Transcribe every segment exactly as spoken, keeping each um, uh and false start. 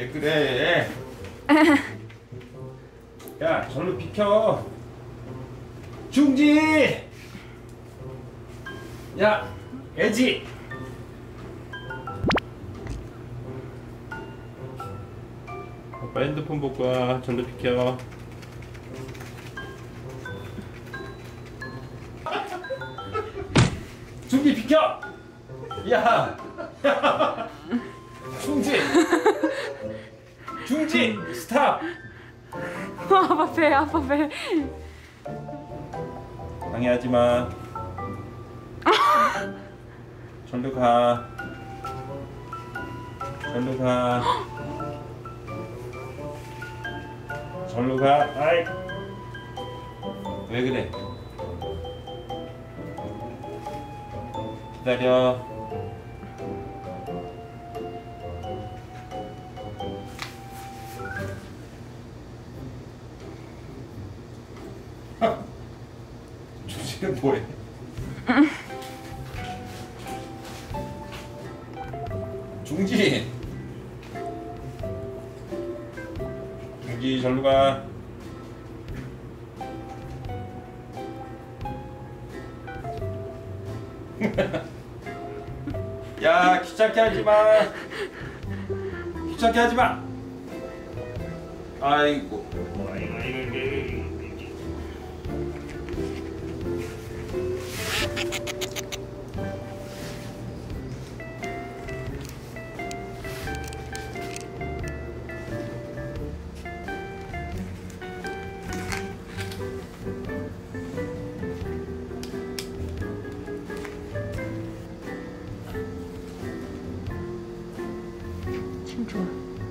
왜 그래? 야, 절로 비켜. 중지. 야, 애지. 아빠 핸드폰 보고 와. 절로 비켜. 중지 비켜. 야, 야. 중지. 중지. 스탑. 아빠 배, 아빠 배. 방해하지 마. 절로 가. 절로 가. 절로 가. 아이. 왜 그래? 기다려. 조지는 뭐해? 중지. 중지 절로 가. 야, 귀찮게 하지 마. 귀찮게 하지 마. 아이고. 아이고, 아이고, 아이고. 참 좋아.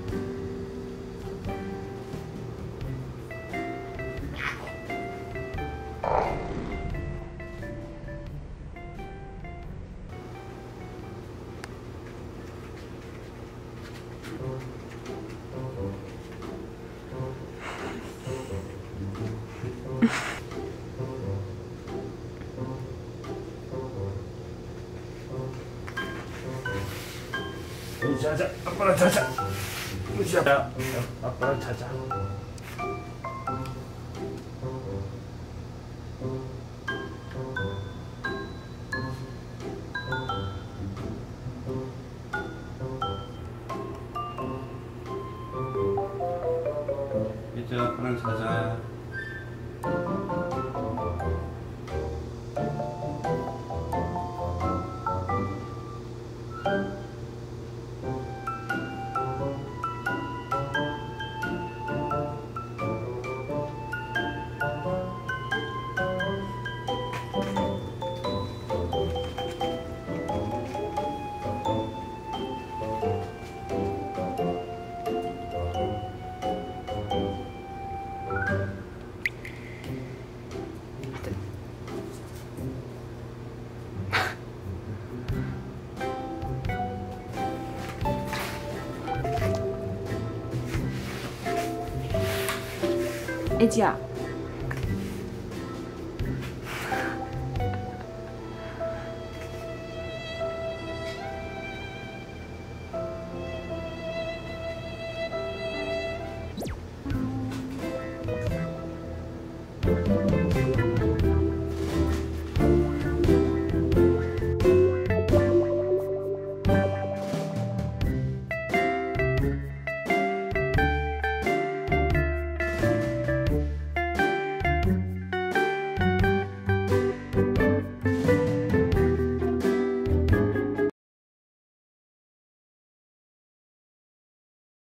자자, 아빠랑 자자. 자, 아빠랑 자자. 이제 아빠랑 자자. 애지야.